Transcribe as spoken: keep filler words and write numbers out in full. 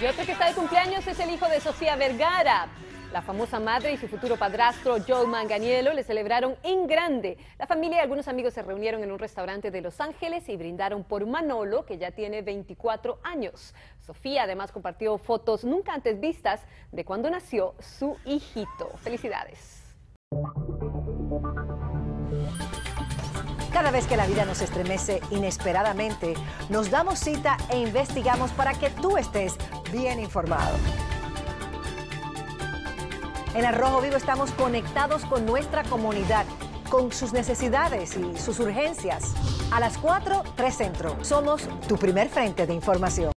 Y otro que está de cumpleaños es el hijo de Sofía Vergara. La famosa madre y su futuro padrastro, Joe Manganiello, le celebraron en grande. La familia y algunos amigos se reunieron en un restaurante de Los Ángeles y brindaron por Manolo, que ya tiene veinticuatro años. Sofía además compartió fotos nunca antes vistas de cuando nació su hijito. ¡Felicidades! Cada vez que la vida nos estremece inesperadamente, nos damos cita e investigamos para que tú estés bien informado. En Al Rojo Vivo estamos conectados con nuestra comunidad, con sus necesidades y sus urgencias. A las cuatro, tres Centro. Somos tu primer frente de información.